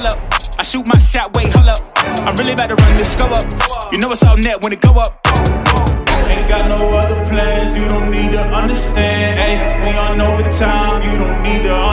hold up. I shoot my shot, wait, hold up. I'm really about to run this go up. You know it's all net when it go up. Ain't got no other plans, you don't need to understand. Ay, we on overtime, you don't need to